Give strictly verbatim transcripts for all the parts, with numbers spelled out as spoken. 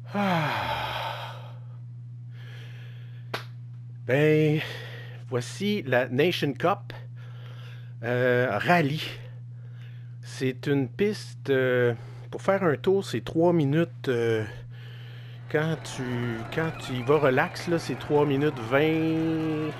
Ah. Ben, voici la Nation Cup euh, Rallye. C'est une piste, euh, pour faire un tour, c'est trois minutes. Euh, quand tu quand tu y vas relax, là, c'est trois minutes vingt.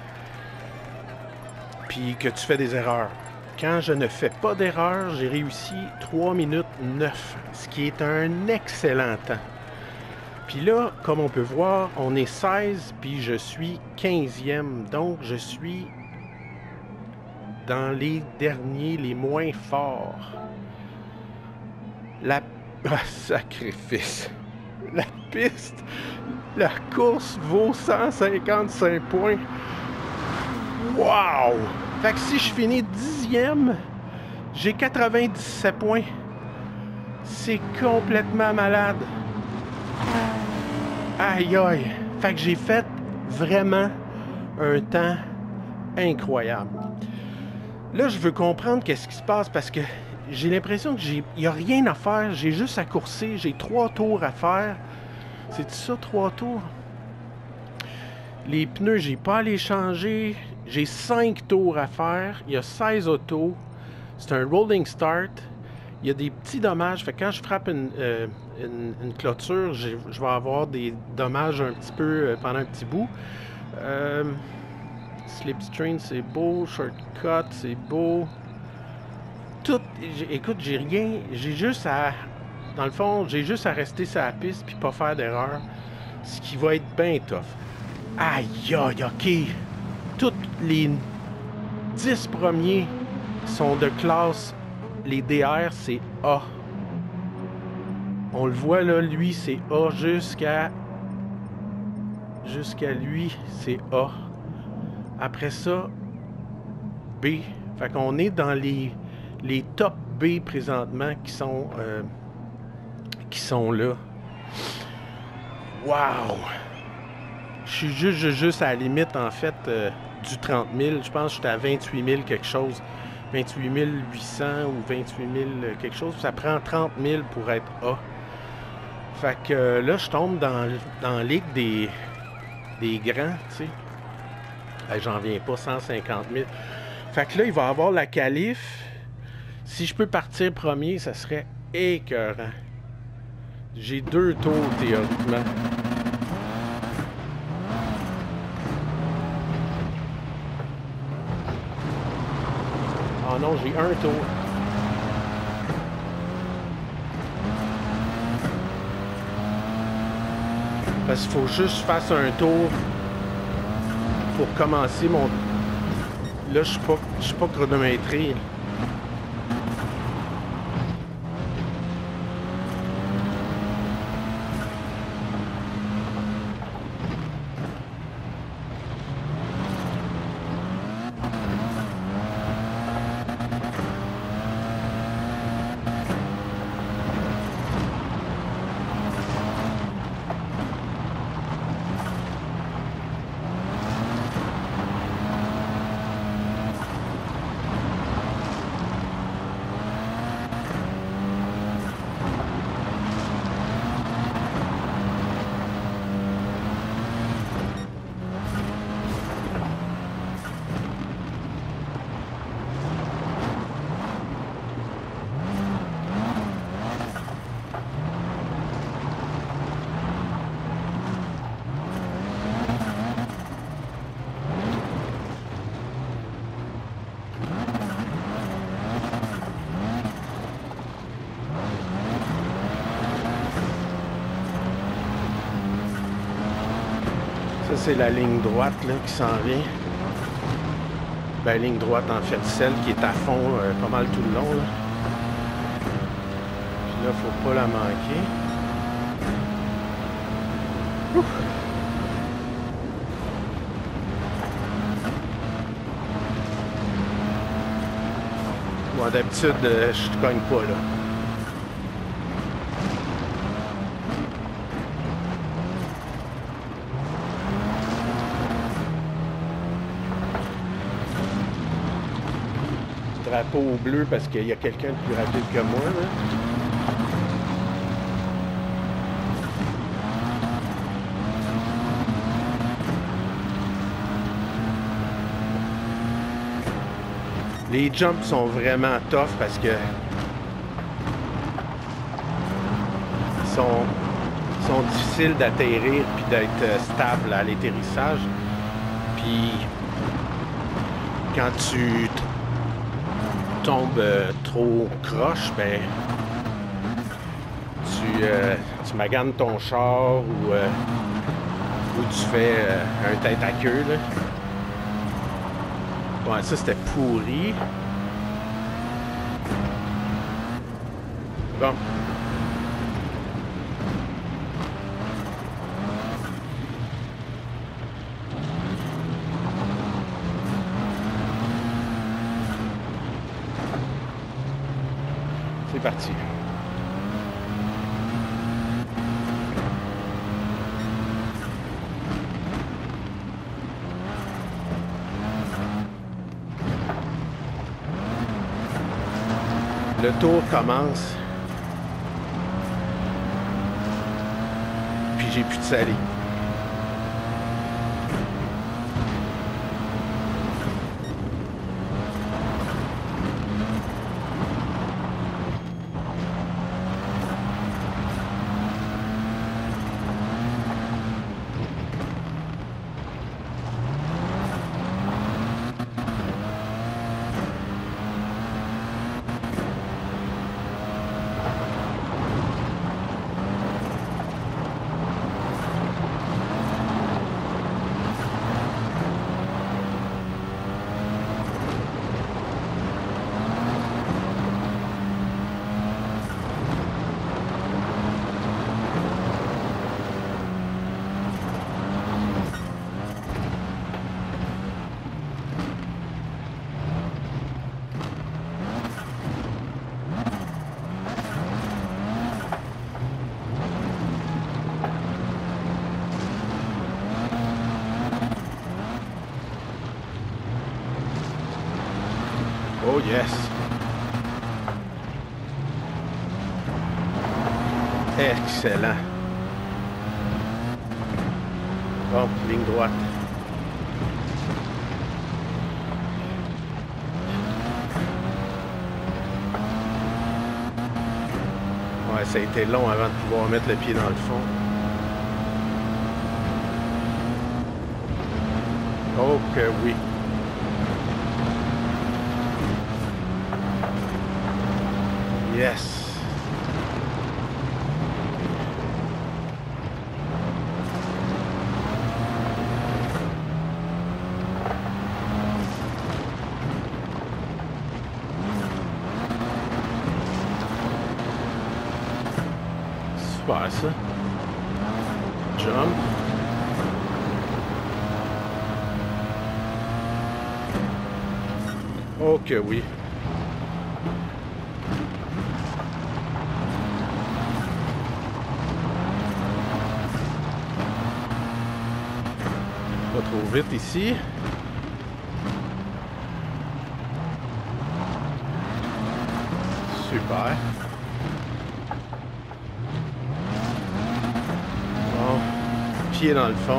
Puis que tu fais des erreurs. Quand je ne fais pas d'erreur, j'ai réussi trois minutes neuf, ce qui est un excellent temps. Puis là, comme on peut voir, on est seize, puis je suis quinzième. Donc, je suis dans les derniers, les moins forts. La... Ah, sacrifice! La piste, la course vaut cent cinquante-cinq points. Wow! Fait que si je finis dixième, j'ai quatre-vingt-dix-sept points. C'est complètement malade. Aïe aïe! Fait que j'ai fait vraiment un temps incroyable. Là, je veux comprendre qu'est-ce qui se passe parce que j'ai l'impression que j'ai, il n'y a rien à faire. J'ai juste à courser. J'ai trois tours à faire. C'est ça, trois tours? Les pneus, j'ai pas à les changer. J'ai cinq tours à faire. Il y a seize autos. C'est un rolling start. Il y a des petits dommages. Fait que quand je frappe une, euh, une, une clôture, je vais avoir des dommages un petit peu euh, pendant un petit bout. Euh, Slipstream, c'est beau. Shortcut, c'est beau. Tout. Écoute, j'ai rien. J'ai juste à. Dans le fond, j'ai juste à rester sur la piste puis pas faire d'erreur. Ce qui va être bien tough. Aïe, aïe, ok. Toutes les dix premiers sont de classe. Les D R, c'est A. On le voit là, lui, c'est A jusqu'à... Jusqu'à lui, c'est A. Après ça, B. Fait qu'on est dans les, les top B présentement qui sont, euh, qui sont là. Wow! Je suis juste, juste, juste à la limite, en fait, euh, du trente mille. Je pense que j'étais à vingt-huit mille quelque chose. vingt-huit mille huit cents ou vingt-huit mille quelque chose. Ça prend trente mille pour être A. Fait que euh, là, je tombe dans, dans la ligue des, des grands, tu sais. Ben, j'en viens pas, cent cinquante mille. Fait que là, il va y avoir la qualif. Si je peux partir premier, ça serait écœurant. J'ai deux tours, théoriquement. Ah non, j'ai un tour. Parce qu'il faut juste que je fasse un tour pour commencer mon... Là, je suis pas, je suis pas chronométré. Ça, c'est la ligne droite là, qui s'en vient. Ben, ligne droite, en fait, celle qui est à fond euh, pas mal tout le long. Là. Puis là, faut pas la manquer. Ouf. Bon, d'habitude, euh, je te cogne pas, là. Drapeau au bleu parce qu'il y a quelqu'un de plus rapide que moi, là. Les jumps sont vraiment tough parce que ils sont, ils sont difficiles d'atterrir puis d'être stable à l'atterrissage. Puis quand tu tombes euh, trop croche, ben tu, euh, tu maganes ton char ou, euh, ou tu fais euh, un tête à queue, là. Ouais, ça c'était pourri. Bon. C'est parti. Le tour commence. Puis j'ai plus de salive. Oh yes! Excellent! Bon, ligne droite. Ouais, ça a été long avant de pouvoir mettre le pied dans le fond. Oh que oui! Yes! Super ça. Jump. Oh que oui. Pas trop vite ici. Super. Bon, pied dans le fond.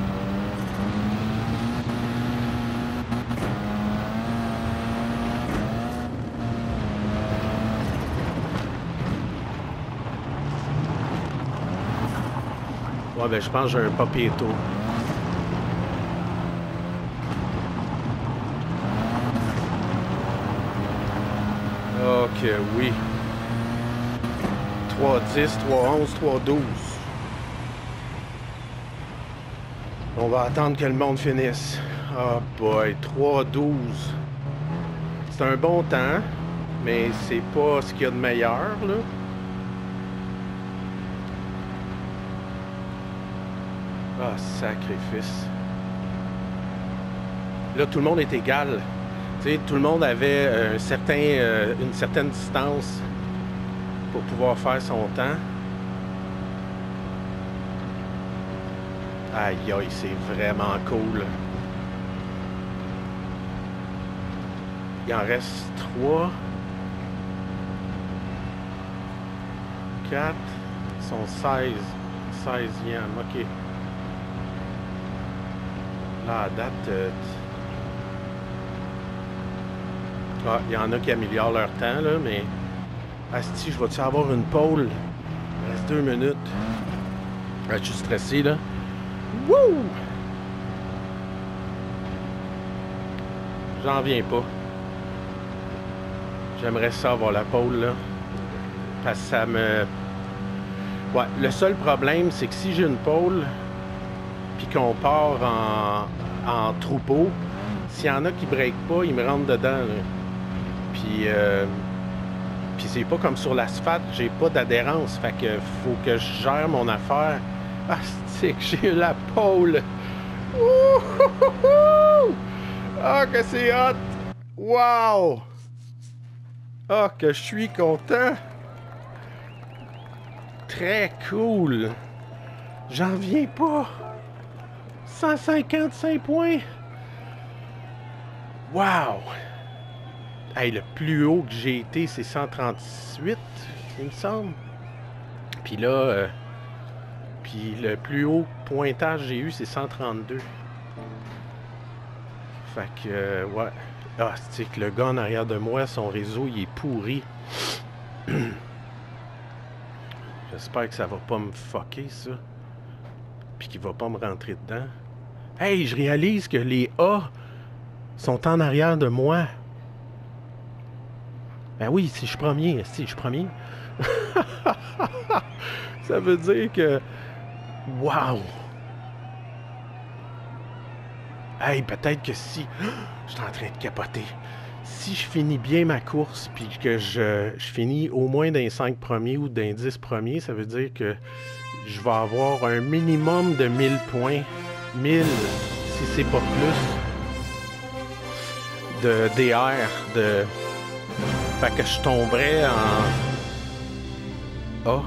Ouais, ben je pense que j'ai un pas pire tour. Ok, oui. trois dix, trois onze, trois douze. On va attendre que le monde finisse. Oh boy, trois douze. C'est un bon temps, mais c'est pas ce qu'il y a de meilleur, là. Ah, sacrifice. Là, tout le monde est égal. Tu sais, tout le monde avait un certain, euh, une certaine distance pour pouvoir faire son temps. Aïe aïe, c'est vraiment cool. Il en reste trois. quatre. Ils sont seize. seizième, ok. Là, à date... Euh, Ah, il y en a qui améliorent leur temps, là, mais... Asti, je vais-tu avoir une pole? Il reste deux minutes. Ah, je suis stressé, là. Wouh! J'en viens pas. J'aimerais ça avoir la pole, là. Parce que ça me... Ouais, le seul problème, c'est que si j'ai une pole, puis qu'on part en, en troupeau, s'il y en a qui ne breakent pas, ils me rentrent dedans, là. Puis... Euh... Puis c'est pas comme sur l'asphalte, j'ai pas d'adhérence. Fait que faut que je gère mon affaire. Ah, c'est que j'ai eu la pole. Ouh! Ah, que c'est hot! Wow! Ah, que je suis content! Très cool! J'en viens pas! cent cinquante-cinq points! Wow! Hey, le plus haut que j'ai été, c'est cent trente-huit, il me semble. Puis là, euh, puis le plus haut pointage que j'ai eu, c'est cent trente-deux. Fait que, euh, ouais. Ah, c'est que le gars en arrière de moi, son réseau, il est pourri. J'espère que ça va pas me fucker, ça. Puis qu'il va pas me rentrer dedans. Hey, je réalise que les A sont en arrière de moi. Ben oui, si je suis premier, si je suis premier. Ça veut dire que... Wow! Hey, peut-être que si... Je suis en train de capoter. Si je finis bien ma course, puis que je, je finis au moins d'un cinq premiers ou d'un dix premiers, ça veut dire que je vais avoir un minimum de mille points. mille, si c'est pas plus, de D R, de... Fait que je tomberais en... Ah!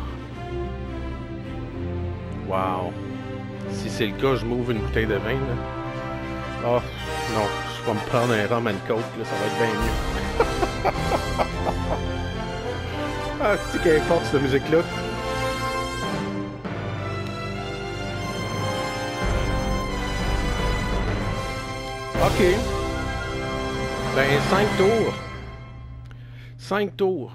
Wow! Si c'est le cas, je m'ouvre une bouteille de vin, là. Oh, non, je vais me prendre un rum and coke, là, ça va être bien mieux. Ah, c'est qu'elle est forte, cette musique-là. OK. Ben, cinq tours. cinq tours.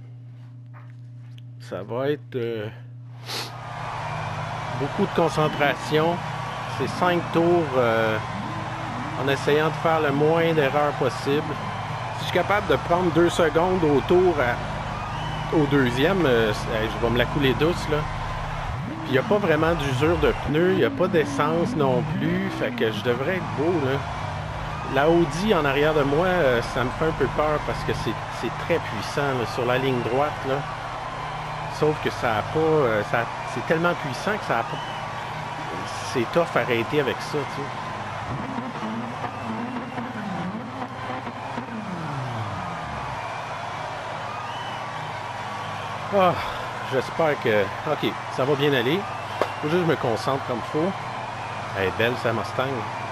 Ça va être euh, beaucoup de concentration. C'est cinq tours euh, en essayant de faire le moins d'erreurs possible. Si je suis capable de prendre deux secondes au tour à, au deuxième, euh, je vais me la couler douce, là. Puis il n'y a pas vraiment d'usure de pneus, il n'y a pas d'essence non plus. Fait que je devrais être beau, là. La Audi en arrière de moi, euh, ça me fait un peu peur parce que c'est très puissant là, sur la ligne droite, là. Sauf que ça a pas... Euh, ça, c'est tellement puissant que ça a pas... C'est tough à arrêter avec ça, tu sais. Ah, j'espère que... OK, ça va bien aller. Faut juste que je me concentre comme il faut. Elle est belle, sa Mustang.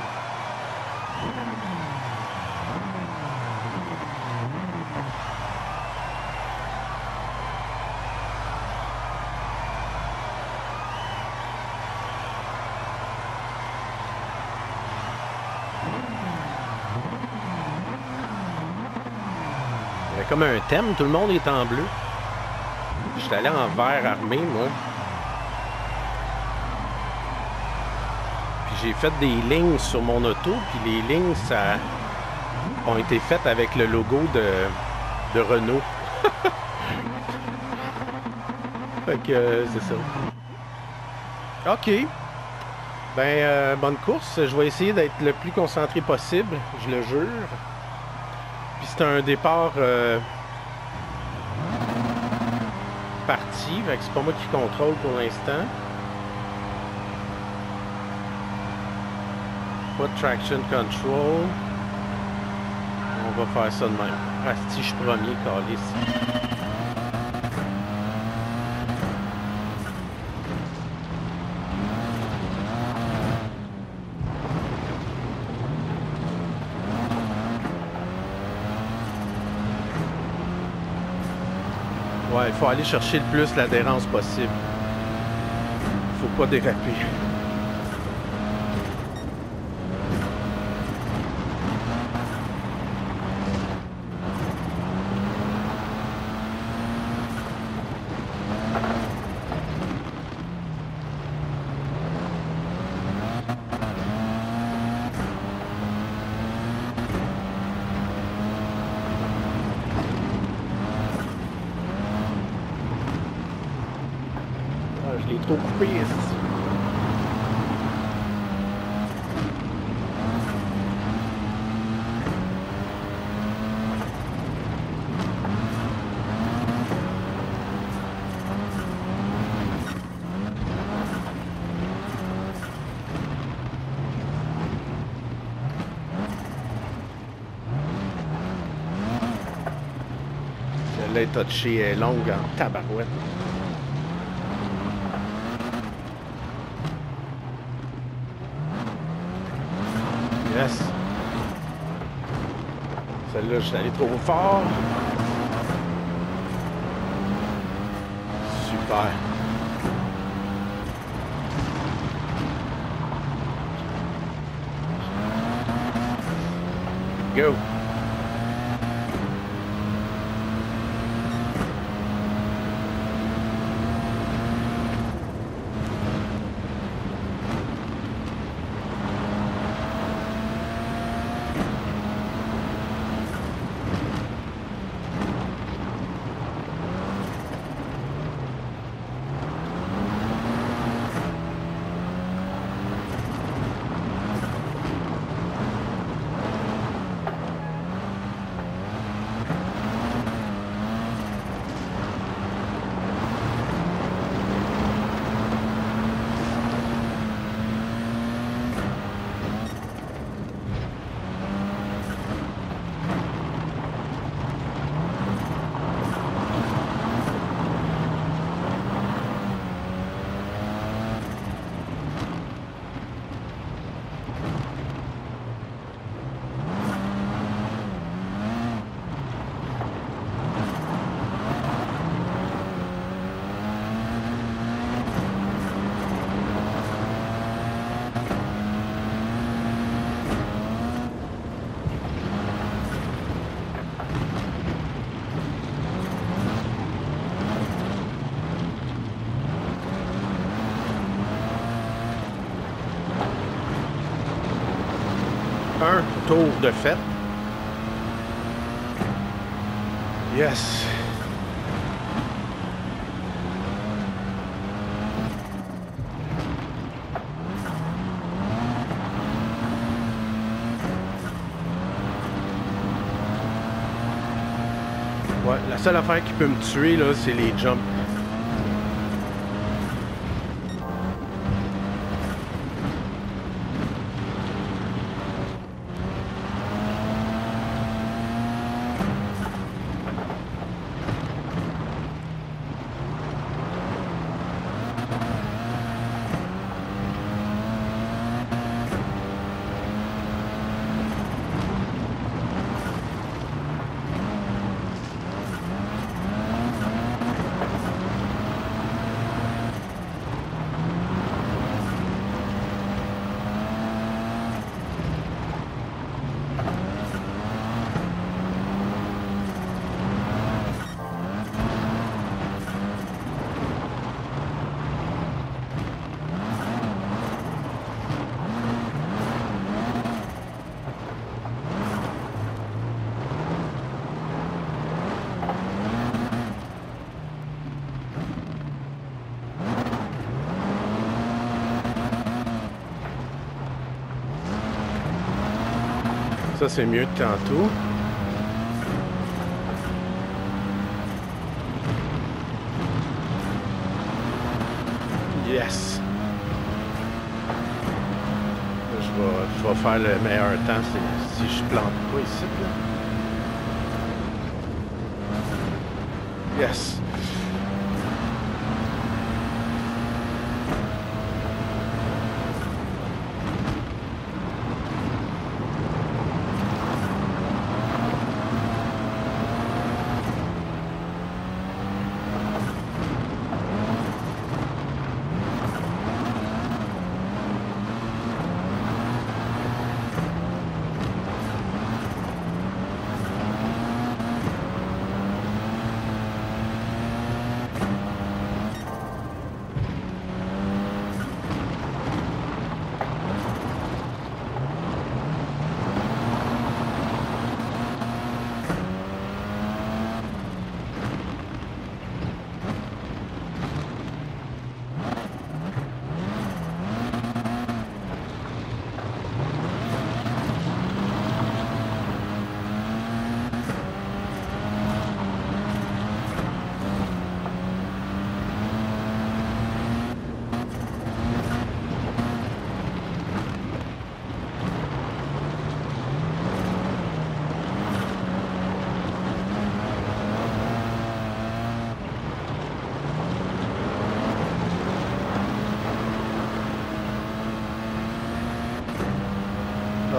Il y avait comme un thème, tout le monde est en bleu. Je suis allé en vert armé, moi. Puis j'ai fait des lignes sur mon auto, puis les lignes, ça ont été faites avec le logo de, de Renault. Fait que euh, c'est ça. OK. Ben, euh, bonne course. Je vais essayer d'être le plus concentré possible, je le jure. Puis c'est un départ euh, parti, fait que c'est pas moi qui contrôle pour l'instant. Pas de traction control. On va faire ça de même. Ah, si je suis premier, câlisse. Ouais, il faut aller chercher le plus l'adhérence possible. Faut pas déraper. je l'ai trop coupé. Esti. Celle-là est touchée, elle est longue en tabarouette. Yes. Celle-là, je suis allé trop fort. Super. Go. Un tour de fête. Yes. Ouais, la seule affaire qui peut me tuer, là, c'est les jumps. Ça, c'est mieux que tantôt. Yes! Je vais, je vais faire le meilleur temps si, si je plante pas ici. Là. Yes!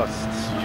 Hostie.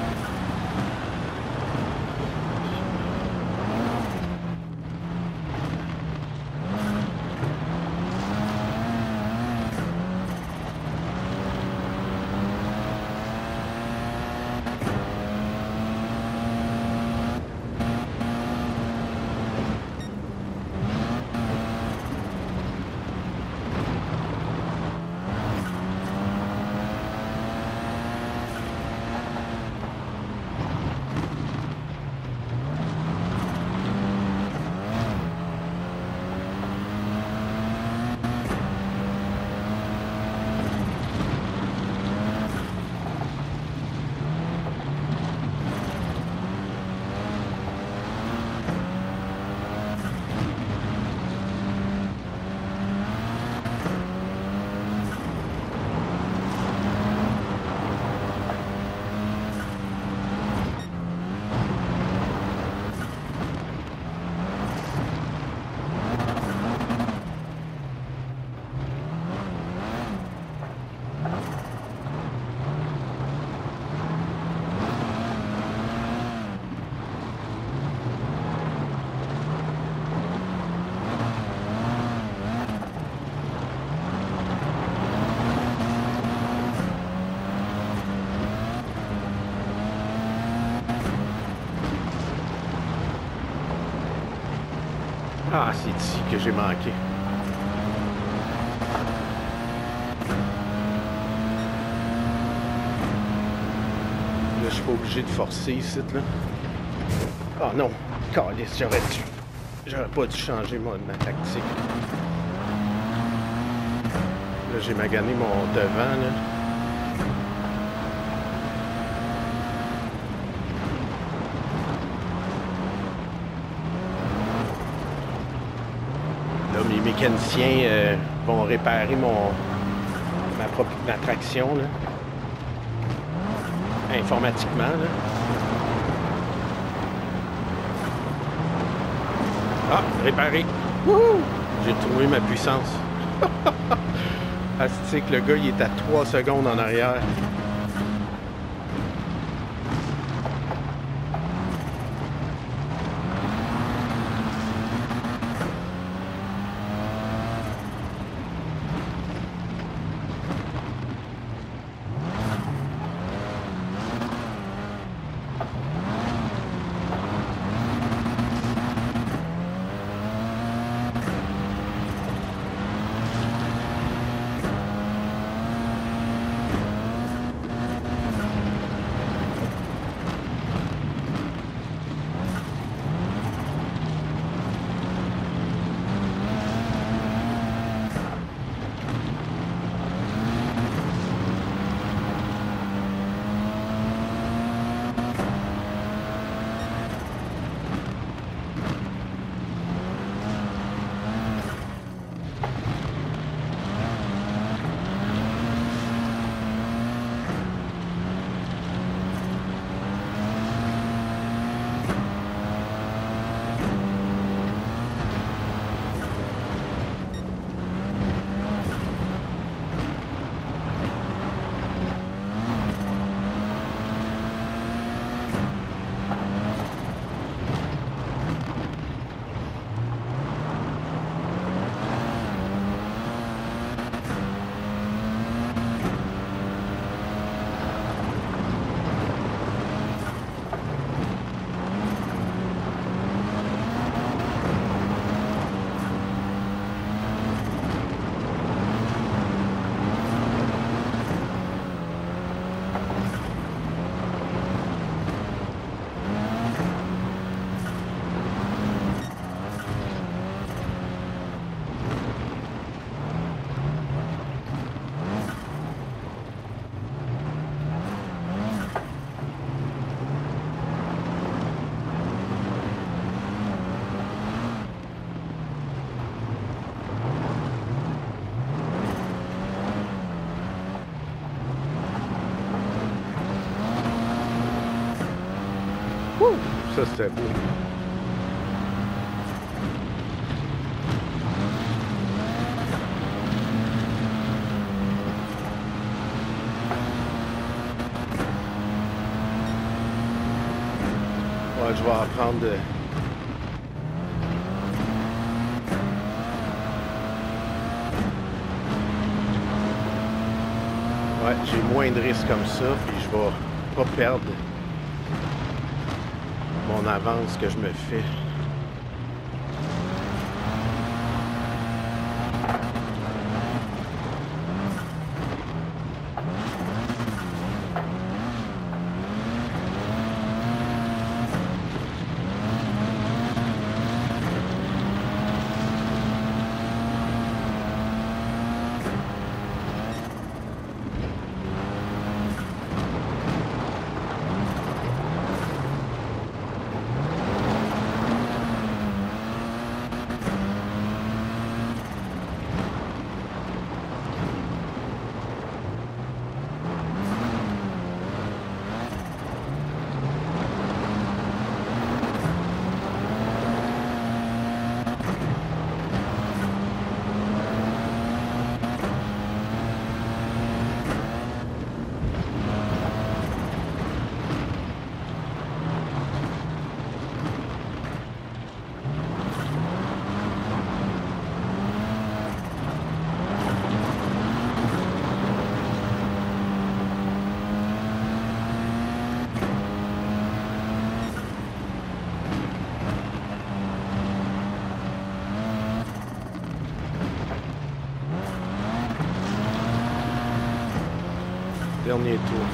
Ah, c'est ici que j'ai manqué. Là, je suis pas obligé de forcer ici, là. Ah non, câlisse, j'aurais dû... J'aurais pas dû changer mon, ma tactique. Là, j'ai magané mon devant, là. Là, mes mécaniciens euh, vont réparer mon ma, propre, ma traction, là. Informatiquement, là. Ah, réparé. Wouhou! J'ai trouvé ma puissance. Astique, le gars, il est à trois secondes en arrière. Ça, c'était beau. Ouais, je vais apprendre de... Ouais, j'ai moins de risques comme ça, puis je vais pas perdre mon avance que je me fais. Dernier tour.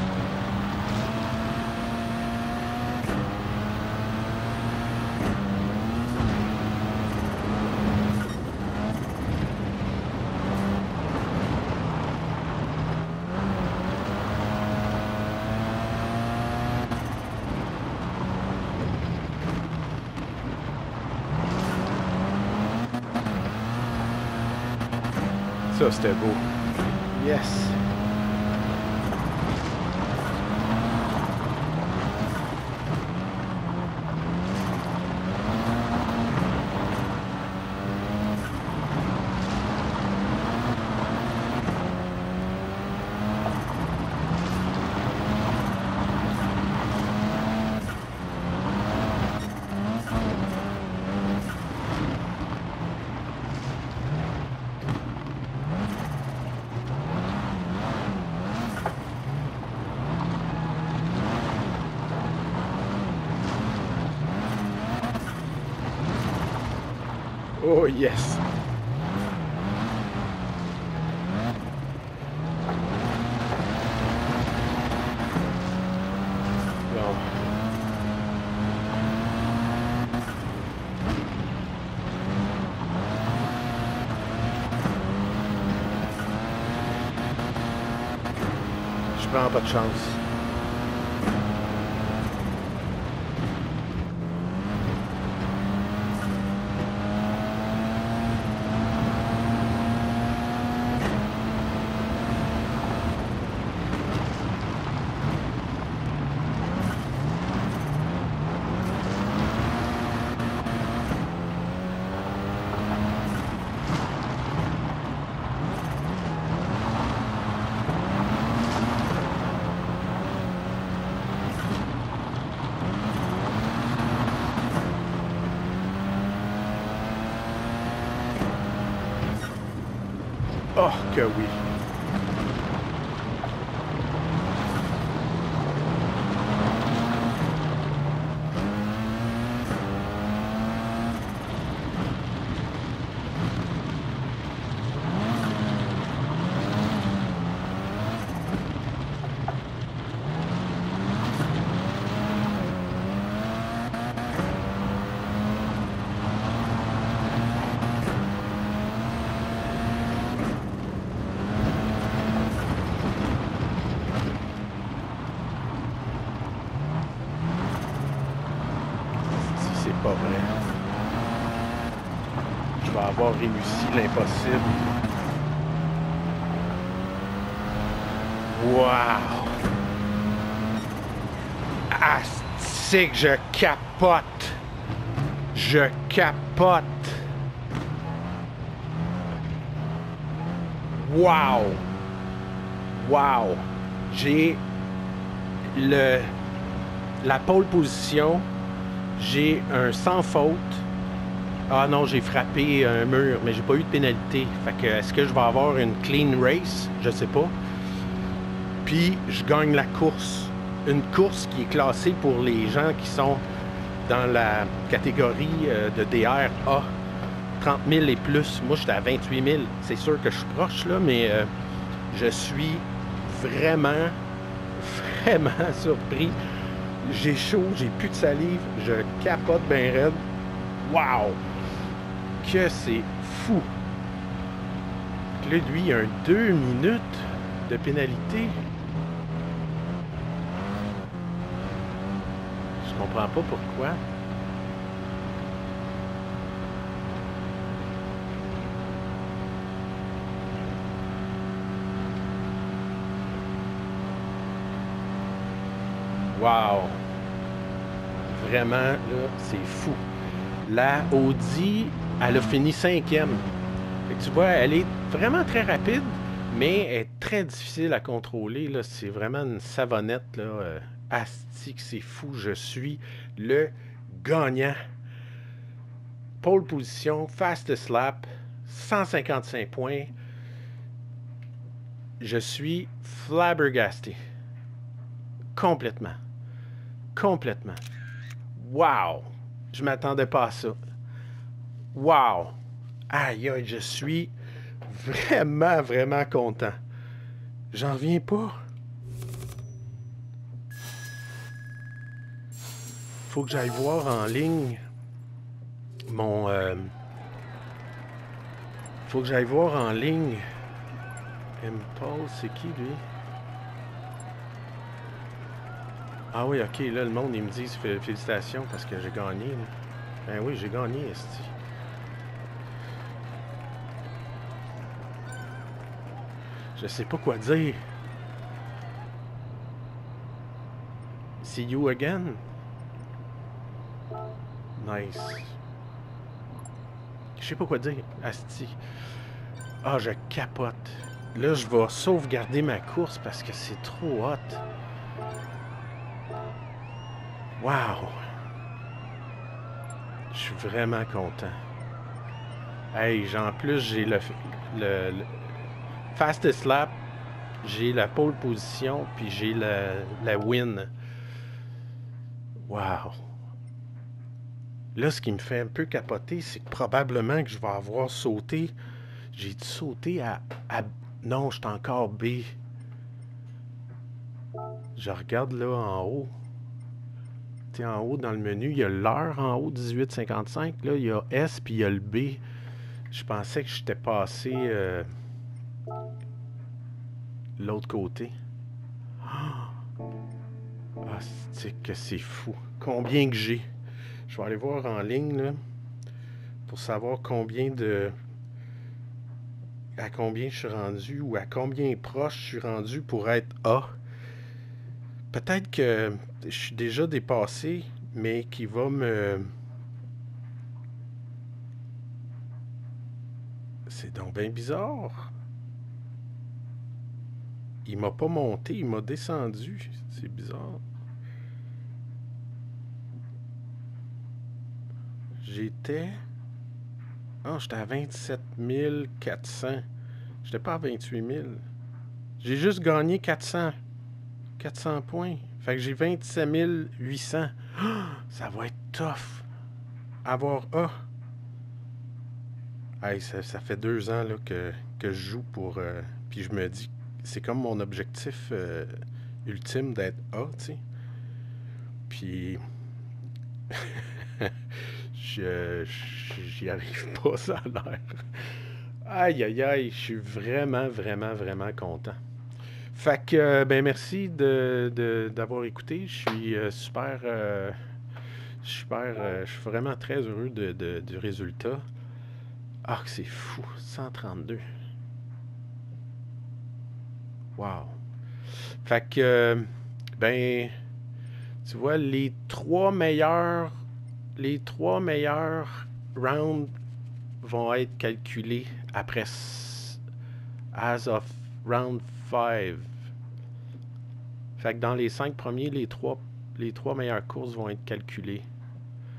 Ça, c'était beau. Yes! Oh yes! Bon. Je prends pas de chance. Oh, que oui! C'est pas vrai. Je vais avoir réussi l'impossible. Wow! Ah, c'est que je capote! Je capote! Wow! Wow! J'ai le la pole position J'ai un sans faute. Ah non, j'ai frappé un mur, mais j'ai pas eu de pénalité. Fait que est-ce que je vais avoir une clean race? Je sais pas. Puis je gagne la course. Une course qui est classée pour les gens qui sont dans la catégorie euh, de D R A. trente mille et plus. Moi, j'étais à vingt-huit mille. C'est sûr que je suis proche, là, mais euh, je suis vraiment, vraiment surpris. J'ai chaud, j'ai plus de salive, je capote bien raide. Wow! Que c'est fou! Là, lui, il y a un deux minutes de pénalité. Je comprends pas pourquoi. Wow! Vraiment, là, c'est fou. La Audi, elle a fini cinquième. Fait que tu vois, elle est vraiment très rapide, mais elle est très difficile à contrôler. Là. C'est vraiment une savonnette. Là. Euh, astique, c'est fou. Je suis le gagnant. Pole position, fastest lap, cent cinquante-cinq points. Je suis flabbergasté. Complètement. Complètement. Wow! Je m'attendais pas à ça. Wow! Aïe, aïe, je suis vraiment, vraiment content. J'en reviens pas. Faut que j'aille voir en ligne mon... Euh, faut que j'aille voir en ligne. Impulse, c'est qui, lui? Ah oui, ok, là, le monde, ils me disent félicitations parce que j'ai gagné. Là. Ben oui, j'ai gagné, esti. Je sais pas quoi dire. See you again? Nice. Je sais pas quoi dire, asti. Ah, je capote. Là, je vais sauvegarder ma course parce que c'est trop hot. Wow! Je suis vraiment content. Hey, en plus, j'ai le, le, le fastest lap, j'ai la pole position, puis j'ai la, la win. Wow! Là, ce qui me fait un peu capoter, c'est que probablement que je vais avoir sauté. J'ai dû sauter à, à... Non, je suis encore B. Je regarde là en haut. Tu sais, en haut dans le menu, il y a l'heure en haut, dix-huit cinquante-cinq. Là, il y a S puis il y a le B. Je pensais que j'étais passé euh, l'autre côté. Ah, c'est que c'est fou. Combien que j'ai? Je vais aller voir en ligne là, pour savoir combien de... à combien je suis rendu ou à combien proche je suis rendu pour être A. Peut-être que je suis déjà dépassé, mais qui va me... C'est donc bien bizarre. Il m'a pas monté, il m'a descendu. C'est bizarre. J'étais... Ah, oh, j'étais à vingt-sept mille quatre cents. J'étais pas à vingt-huit mille. J'ai juste gagné quatre cents. quatre cents points. Fait que j'ai vingt-sept mille huit cents. Oh, ça va être tough. Avoir A. Hey, ça, ça fait deux ans là, que, que je joue pour... Euh, puis je me dis, c'est comme mon objectif euh, ultime d'être A, tu sais. Puis... je, j'y arrive pas, ça a l'air. Aïe, aïe, aïe, je suis vraiment, vraiment, vraiment content. Fait que, ben merci de, de, d'avoir écouté. Je suis euh, super... Euh, super... Euh, je suis vraiment très heureux de, de, du résultat. Ah, que c'est fou. cent trente-deux. Wow. Fait que, euh, ben, tu vois, les trois meilleurs, les trois meilleurs rounds vont être calculés après as of round five. Fait que dans les cinq premiers, les trois, les trois meilleures courses vont être calculées.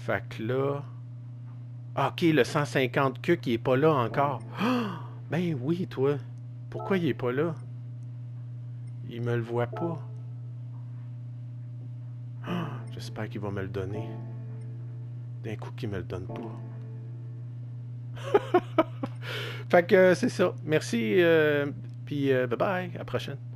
Fait que là... Ah, ok, le cent cinquante Q qui est pas là encore. Ah! Ben oui, toi. Pourquoi il est pas là? Il me le voit pas. Ah! J'espère qu'il va me le donner. D'un coup qu'il me le donne pas. Fait que euh, c'est ça. Merci. Euh, Puis euh, bye bye. À la prochaine.